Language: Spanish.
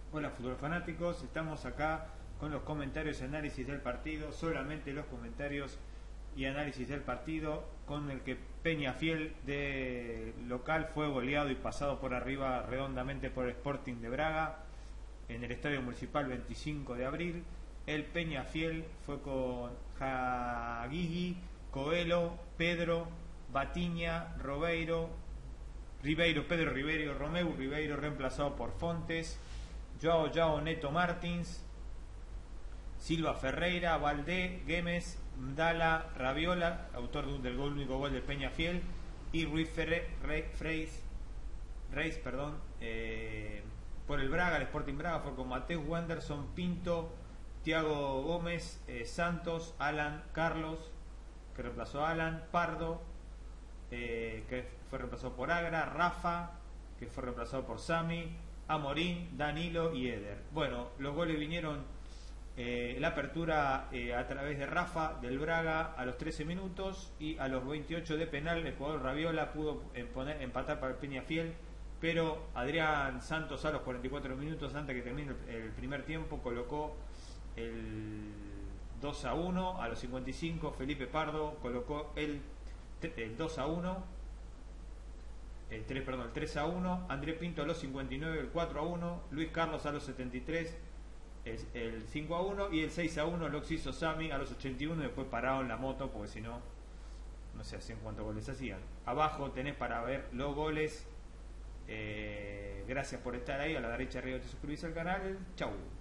Hola fútbol fanáticos, estamos acá con los comentarios y análisis del partido, solamente los comentarios y análisis del partido, con el que Peñafiel de local fue goleado y pasado por arriba redondamente por el Sporting de Braga en el Estadio Municipal 25 de abril. El Peñafiel fue con Jaguigui, Coelho, Pedro, Batiña, Pedro Ribeiro, Romeu Ribeiro reemplazado por Fontes, Joao Neto Martins, Silva Ferreira, Valdé, Güemes, Mdala, Raviola, autor del único gol de Peñafiel, y Ruiz Reis, por el Braga. El Sporting Braga fue con Mateus Wanderson, Pinto, Thiago Gómez, Santos, Alan Carlos, que reemplazó a Alan, Pardo, que fue reemplazado por Agra, Rafa, que fue reemplazado por Sami, Amorín, Danilo y Eder. Bueno, los goles vinieron, la apertura a través de Rafa del Braga a los 13 minutos, y a los 28 de penal el jugador Raviola pudo empatar para el Peñafiel, pero Adrián Santos a los 44 minutos, antes que termine el primer tiempo, colocó el 2-1. A los 55 Felipe Pardo colocó el 2-1, el 3-1, André Pinto a los 59 el 4-1, Luis Carlos a los 73 el 5-1, y el 6-1 lo hizo Sami a los 81, y después parado en la moto porque si no, no sé hacían cuántos goles hacían. Abajo tenés para ver los goles. Gracias por estar ahí. A la derecha arriba te suscribís al canal. Chau.